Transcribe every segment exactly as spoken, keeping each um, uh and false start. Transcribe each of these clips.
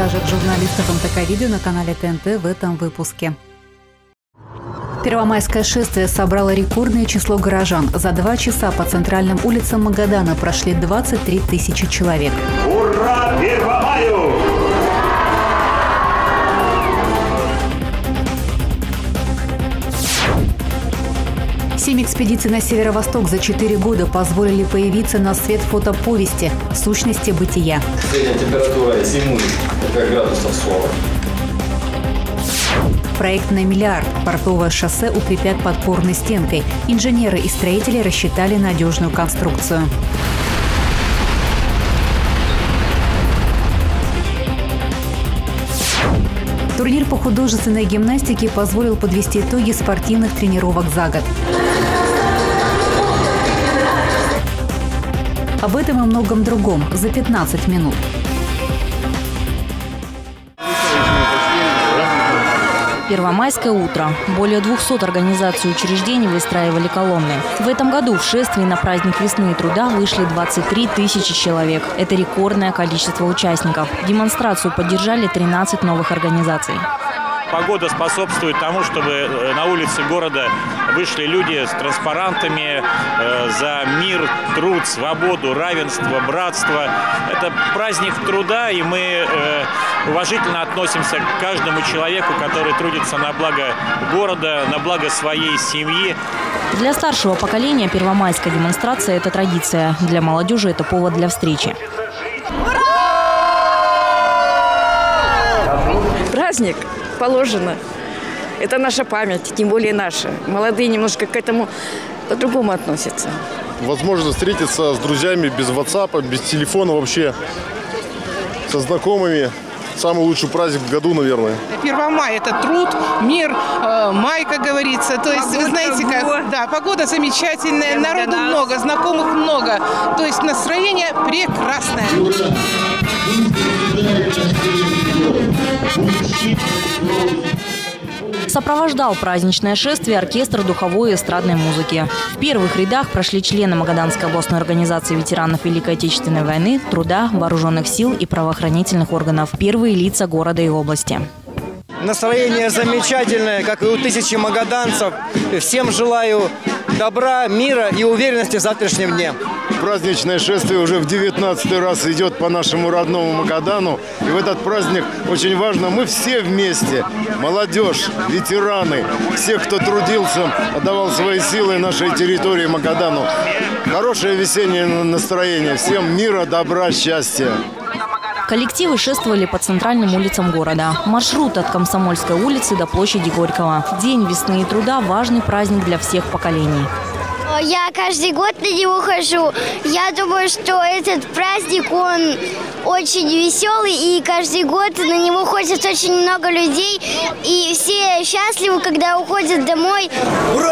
репортажи журналистов эм тэ ка Видео на канале тэ эн тэ в этом выпуске. Первомайское шествие собрало рекордное число горожан. За два часа по центральным улицам Магадана прошли двадцать три тысячи человек. Ура Первомаю! Семь экспедиций на северо-восток за четыре года позволили появиться на свет фотоповести «Сущности бытия». Средняя температура зимы – это градусов сорок. Проект на миллиард. Портовое шоссе укрепят подпорной стенкой. Инженеры и строители рассчитали надежную конструкцию. Турнир по художественной гимнастике позволил подвести итоги спортивных тренировок за год. Об этом и многом другом за пятнадцать минут. Первомайское утро. Более двухсот организаций и учреждений выстраивали колонны. В этом году в шествии на праздник весны и труда вышли двадцать три тысячи человек. Это рекордное количество участников. Демонстрацию поддержали тринадцать новых организаций. Погода способствует тому, чтобы на улицы города вышли люди с транспарантами э, за мир, труд, свободу, равенство, братство. Это праздник труда, и мы э, уважительно относимся к каждому человеку, который трудится на благо города, на благо своей семьи. Для старшего поколения первомайская демонстрация – это традиция. Для молодежи – это повод для встречи. Праздник положено. Это наша память, тем более наша. Молодые немножко к этому по-другому относятся. Возможно встретиться с друзьями без ватсапа, без телефона вообще, со знакомыми. Самый лучший праздник в году, наверное. Первомай – это труд, мир, э, май, как говорится. То есть, погода, вы знаете, как, да, погода замечательная, народу много, знакомых много. То есть настроение прекрасное. Сопровождал праздничное шествие оркестр духовой и эстрадной музыки. В первых рядах прошли члены Магаданской областной организации ветеранов Великой Отечественной войны, труда, вооруженных сил и правоохранительных органов, первые лица города и области. Настроение замечательное, как и у тысячи магаданцев. Всем желаю добра, мира и уверенности в завтрашнем дне. Праздничное шествие уже в девятнадцатый раз идет по нашему родному Магадану. И в этот праздник очень важно, мы все вместе, молодежь, ветераны, все, кто трудился, отдавал свои силы нашей территории Магадану. Хорошее весеннее настроение. Всем мира, добра, счастья. Коллективы шествовали по центральным улицам города. Маршрут от Комсомольской улицы до площади Горького. День весны и труда – важный праздник для всех поколений. Я каждый год на него хожу. Я думаю, что этот праздник, он очень веселый, и каждый год на него ходит очень много людей. И все счастливы, когда уходят домой. Ура!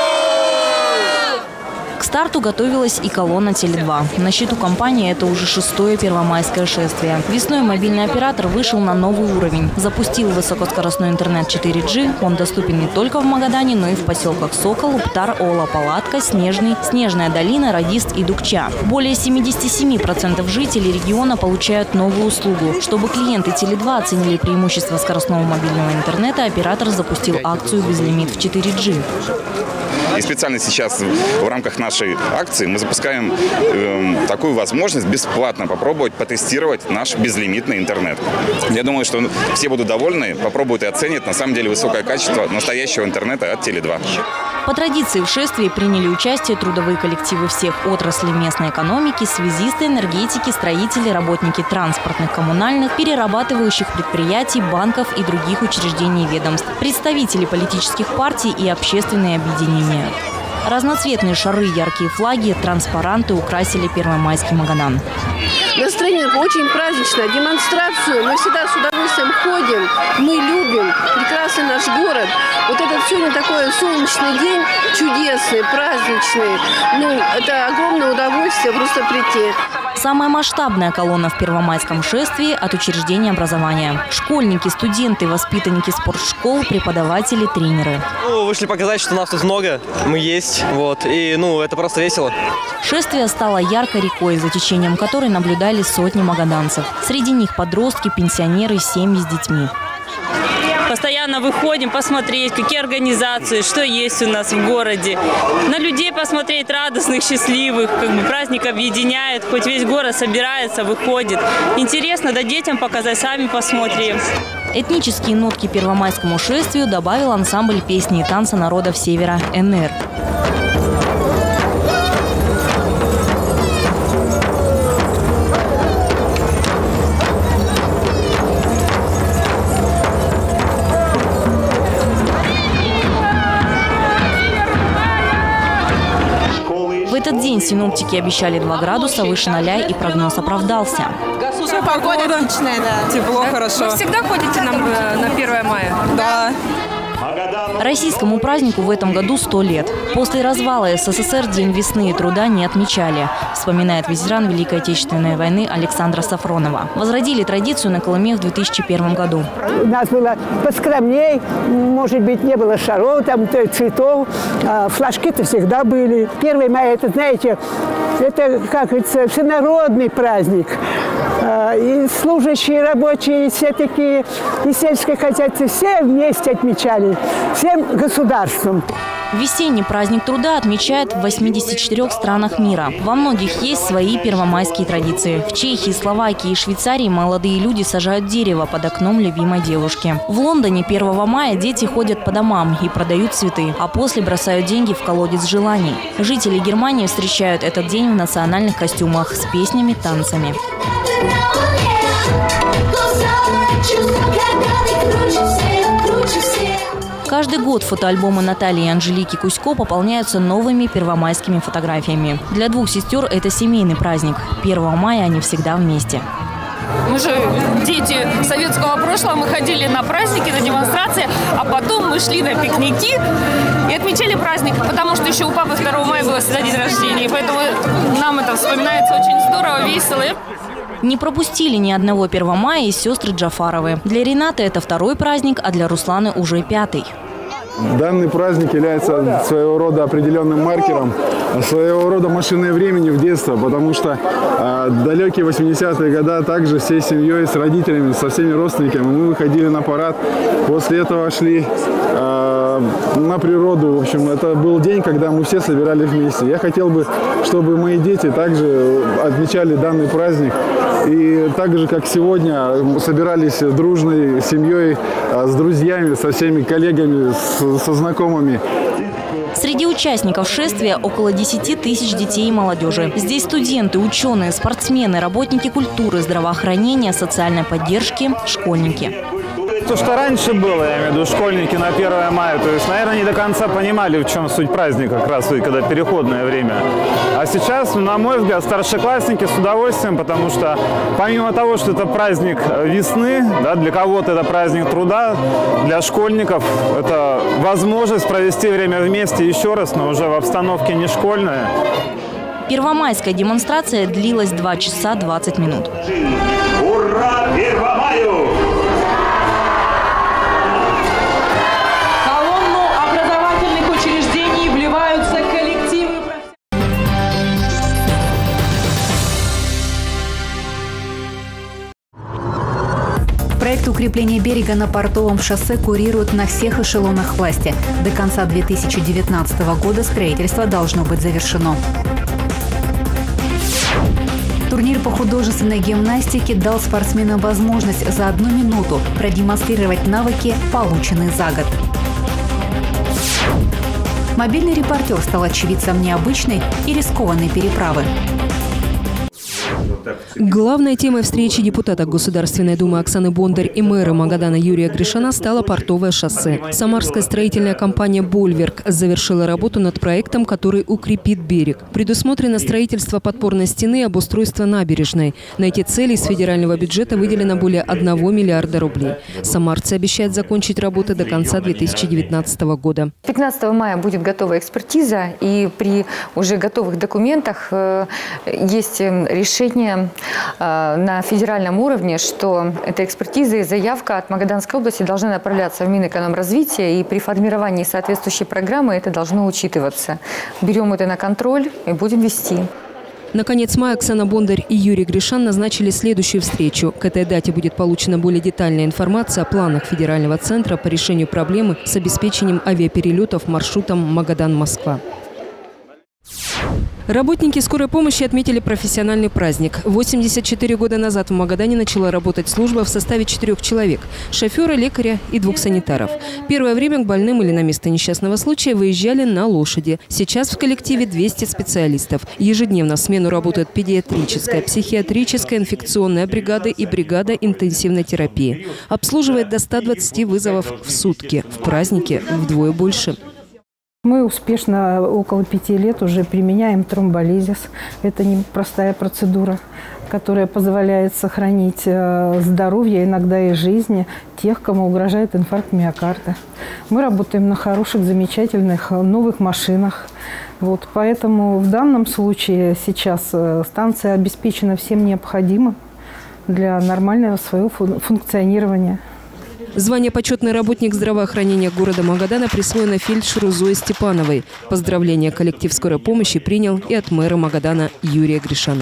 К старту готовилась и колонна Теле два. На счету компании это уже шестое первомайское шествие. Весной мобильный оператор вышел на новый уровень. Запустил высокоскоростной интернет четыре джи. Он доступен не только в Магадане, но и в поселках Сокол, Уптар, Ола, Палатка, Снежный, Снежная долина, Радист и Дукча. Более семидесяти семи процентов жителей региона получают новую услугу. Чтобы клиенты Теле два оценили преимущества скоростного мобильного интернета, оператор запустил акцию «Безлимит в четыре джи». И специально сейчас в рамках нашей акции мы запускаем э, такую возможность бесплатно попробовать потестировать наш безлимитный интернет. Я думаю, что все будут довольны, попробуют и оценят на самом деле высокое качество настоящего интернета от Теле два. По традиции в шествии приняли участие трудовые коллективы всех отраслей местной экономики, связисты, энергетики, строители, работники транспортных, коммунальных, перерабатывающих предприятий, банков и других учреждений и ведомств, представители политических партий и общественные объединения. Разноцветные шары, яркие флаги, транспаранты украсили первомайский Магадан. Настроение очень праздничное. Демонстрацию мы всегда с удовольствием ходим. Мы любим прекрасный наш город. Вот этот сегодня такой солнечный день, чудесный, праздничный. Ну, это огромное удовольствие просто прийти. Самая масштабная колонна в Первомайском шествии от учреждения образования. Школьники, студенты, воспитанники спортшкол, преподаватели, тренеры. Ну, вышли показать, что нас тут много, мы есть, вот, и, ну, это просто весело. Шествие стало яркой рекой, за течением которой наблюдали сотни магаданцев. Среди них подростки, пенсионеры, семьи с детьми. Постоянно выходим посмотреть, какие организации, что есть у нас в городе. На людей посмотреть радостных, счастливых. Как бы праздник объединяет, хоть весь город собирается, выходит. Интересно, да детям показать, сами посмотрим. Этнические нотки первомайскому шествию добавил ансамбль песни и танца народов Севера эн эр. В этот день синоптики обещали два градуса выше ноля, и прогноз оправдался. Погода отличная, да. Тепло, да? Хорошо. Вы всегда ходите на, на первое мая? Да. Российскому празднику в этом году сто лет. После развала эс эс эс эр День весны и труда не отмечали, вспоминает ветеран Великой Отечественной войны Александра Сафронова. Возродили традицию на Колыме в две тысячи первом году. У нас было поскромней, может быть, не было шаров, там, цветов, а флажки-то всегда были. первое мая, это, знаете, это, как говорится, всенародный праздник. И служащие, рабочие, все такие, и сельское хозяйство, все вместе отмечали, всем государством. Весенний праздник труда отмечают в восьмидесяти четырёх странах мира. Во многих есть свои первомайские традиции. В Чехии, Словакии и Швейцарии молодые люди сажают дерево под окном любимой девушки. В Лондоне первого мая дети ходят по домам и продают цветы, а после бросают деньги в колодец желаний. Жители Германии встречают этот день в национальных костюмах с песнями, танцами. Каждый год фотоальбомы Натальи и Анжелики Кузько пополняются новыми первомайскими фотографиями. Для двух сестер это семейный праздник. первого мая они всегда вместе. Мы же дети советского прошлого, мы ходили на праздники, на демонстрации, а потом мы шли на пикники и отмечали праздник, потому что еще у папы второго мая было всегда день рождения, и поэтому нам это вспоминается очень здорово, весело. Не пропустили ни одного первого мая и сестры Джафаровы. Для Ренаты это второй праздник, а для Русланы уже пятый. Данный праздник является своего рода определенным маркером, своего рода машиной времени в детство, потому что э, далекие восьмидесятые годы также всей семьей, с родителями, со всеми родственниками мы выходили на парад. После этого шли э, на природу. В общем, это был день, когда мы все собирались вместе. Я хотел бы, чтобы мои дети также отмечали данный праздник. И так же, как сегодня, собирались дружной семьей, с друзьями, со всеми коллегами, со знакомыми. Среди участников шествия около десяти тысяч детей и молодежи. Здесь студенты, ученые, спортсмены, работники культуры, здравоохранения, социальной поддержки, школьники. То, что раньше было, я имею в виду, школьники на первое мая, то есть, наверное, не до конца понимали, в чем суть праздника, как раз когда переходное время. А сейчас, на мой взгляд, старшеклассники с удовольствием, потому что помимо того, что это праздник весны, да, для кого-то это праздник труда, для школьников это возможность провести время вместе еще раз, но уже в обстановке не школьной. Первомайская демонстрация длилась два часа двадцать минут. Ура Первомаю! Проект укрепления берега на Портовом шоссе курируют на всех эшелонах власти. До конца две тысячи девятнадцатого года строительство должно быть завершено. Турнир по художественной гимнастике дал спортсменам возможность за одну минуту продемонстрировать навыки, полученные за год. Мобильный репортер стал очевидцем необычной и рискованной переправы. Главной темой встречи депутата Государственной Думы Оксаны Бондарь и мэра Магадана Юрия Гришина стало Портовое шоссе. Самарская строительная компания «Больверк» завершила работу над проектом, который укрепит берег. Предусмотрено строительство подпорной стены и обустройство набережной. На эти цели из федерального бюджета выделено более одного миллиарда рублей. Самарцы обещают закончить работы до конца две тысячи девятнадцатого года. пятнадцатого мая будет готова экспертиза, и при уже готовых документах есть решение решение э, на федеральном уровне, что эта экспертиза и заявка от Магаданской области должны направляться в Минэкономразвития, и при формировании соответствующей программы это должно учитываться. Берем это на контроль и будем вести. На конец мая Оксана Бондарь и Юрий Гришан назначили следующую встречу. К этой дате будет получена более детальная информация о планах федерального центра по решению проблемы с обеспечением авиаперелетов маршрутом Магадан-Москва. Работники скорой помощи отметили профессиональный праздник. восемьдесят четыре года назад в Магадане начала работать служба в составе четырех человек – шофера, лекаря и двух санитаров. Первое время к больным или на место несчастного случая выезжали на лошади. Сейчас в коллективе двести специалистов. Ежедневно в смену работают педиатрическая, психиатрическая, инфекционная бригада и бригада интенсивной терапии. Обслуживает до ста двадцати вызовов в сутки. В празднике вдвое больше. Мы успешно около пяти лет уже применяем тромболизис. Это непростая процедура, которая позволяет сохранить здоровье, иногда и жизни тех, кому угрожает инфаркт миокарда. Мы работаем на хороших, замечательных новых машинах. Вот, поэтому в данном случае сейчас станция обеспечена всем необходимым для нормального своего функционирования. Звание «Почетный работник здравоохранения города Магадана» присвоено фельдшеру Зое Степановой. Поздравления коллектив скорой помощи принял и от мэра Магадана Юрия Гришана.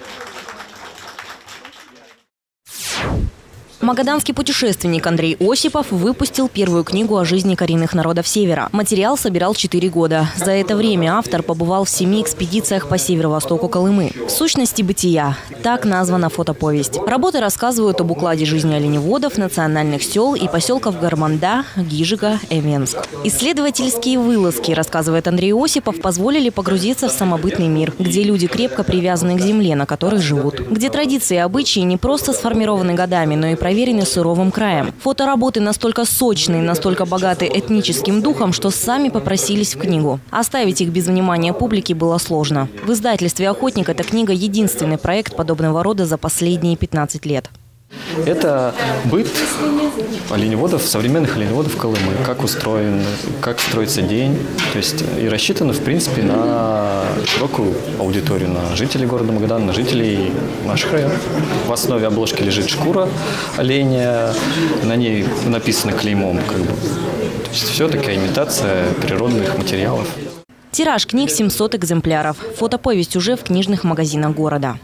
Магаданский путешественник Андрей Осипов выпустил первую книгу о жизни коренных народов Севера. Материал собирал четыре года. За это время автор побывал в семи экспедициях по северо-востоку Колымы. В сущности бытия. Так названа фотоповесть. Работы рассказывают об укладе жизни оленеводов, национальных сел и поселков Гарманда, Гижига, Эменск. Исследовательские вылазки, рассказывает Андрей Осипов, позволили погрузиться в самобытный мир, где люди крепко привязаны к земле, на которой живут. Где традиции и обычаи не просто сформированы годами, но и проверены суровым краем. Фотоработы настолько сочные, настолько богаты этническим духом, что сами попросились в книгу. Оставить их без внимания публики было сложно. В издательстве «Охотник» эта книга – единственный проект подобного рода за последние пятнадцать лет. Это быт оленеводов, современных оленеводов Колымы. Как устроен, как строится день. То есть и рассчитано, в принципе, на широкую аудиторию, на жителей города Магадана, на жителей наших районов. В основе обложки лежит шкура оленя, на ней написано клеймом. Как бы. То есть все такая имитация природных материалов. Тираж книг семьсот экземпляров. Фотоповесть уже в книжных магазинах города.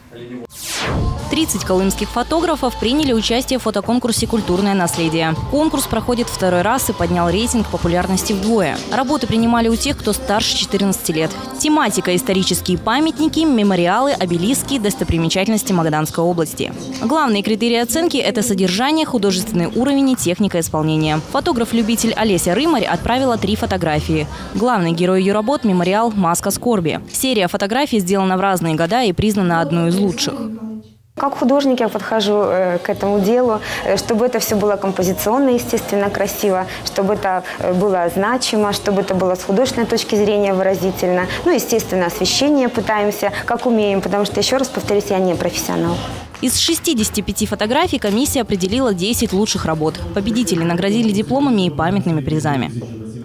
тридцать колымских фотографов приняли участие в фотоконкурсе «Культурное наследие». Конкурс проходит второй раз и поднял рейтинг популярности вдвое. Работы принимали у тех, кто старше четырнадцати лет. Тематика – исторические памятники, мемориалы, обелиски, достопримечательности Магаданской области. Главные критерии оценки – это содержание, художественный уровень и техника исполнения. Фотограф-любитель Олеся Рымарь отправила три фотографии. Главный герой ее работ – мемориал «Маска скорби». Серия фотографий сделана в разные года и признана одной из лучших. Как художник я подхожу э, к этому делу, э, чтобы это все было композиционно, естественно, красиво, чтобы это э, было значимо, чтобы это было с художественной точки зрения выразительно. Ну, естественно, освещение пытаемся, как умеем, потому что, еще раз повторюсь, я не профессионал. Из шестидесяти пяти фотографий комиссия определила десять лучших работ. Победители наградили дипломами и памятными призами.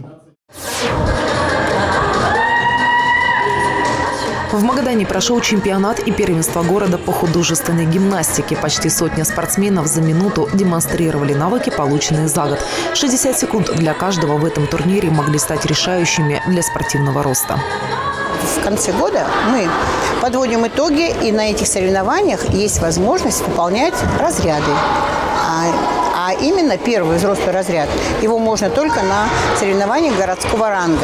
В Магадане прошел чемпионат и первенство города по художественной гимнастике. Почти сотня спортсменов за минуту демонстрировали навыки, полученные за год. шестьдесят секунд для каждого в этом турнире могли стать решающими для спортивного роста. В конце года мы подводим итоги, и на этих соревнованиях есть возможность выполнять разряды. А именно первый взрослый разряд, его можно только на соревнованиях городского ранга.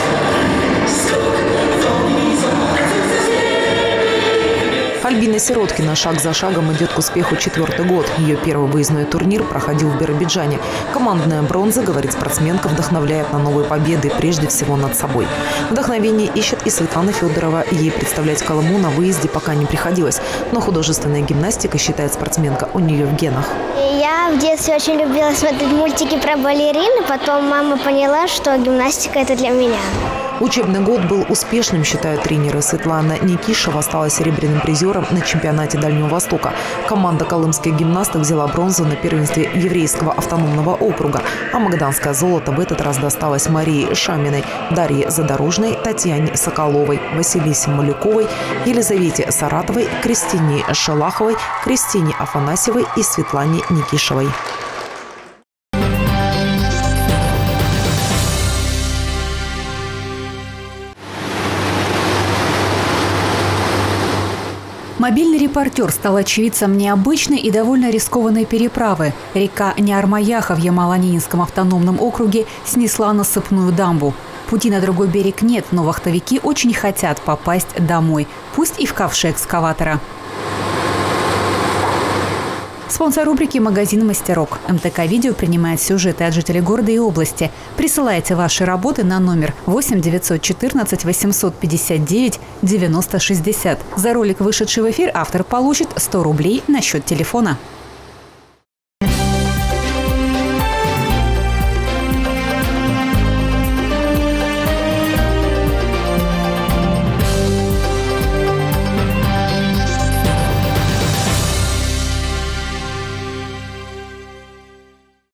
Альбина Сироткина шаг за шагом идет к успеху четвертый год. Ее первый выездной турнир проходил в Биробиджане. Командная бронза, говорит спортсменка, вдохновляет на новые победы, прежде всего над собой. Вдохновение ищет и Светлана Федорова. Ей представлять Колыму на выезде пока не приходилось. Но художественная гимнастика, считает спортсменка, у нее в генах. Я в детстве очень любила смотреть мультики про балерин. Потом мама поняла, что гимнастика – это для меня. Учебный год был успешным, считают тренеры. Светлана Никишева стала серебряным призером на чемпионате Дальнего Востока. Команда колымских гимнасток взяла бронзу на первенстве Еврейского автономного округа. А магаданское золото в этот раз досталось Марии Шаминой, Дарье Задорожной, Татьяне Соколовой, Василисе Малюковой, Елизавете Саратовой, Кристине Шалаховой, Кристине Афанасьевой и Светлане Никишевой. Мобильный репортер стал очевидцем необычной и довольно рискованной переправы. Река Ниармаяха в Ямало-Ненецком автономном округе снесла насыпную дамбу. Пути на другой берег нет, но вахтовики очень хотят попасть домой, пусть и в ковше экскаватора. Спонсор рубрики «Магазин Мастерок». МТК «Видео» принимает сюжеты от жителей города и области. Присылайте ваши работы на номер восемь девятьсот четырнадцать восемьсот пятьдесят девять девяносто шестьдесят. За ролик, вышедший в эфир, автор получит сто рублей на счет телефона.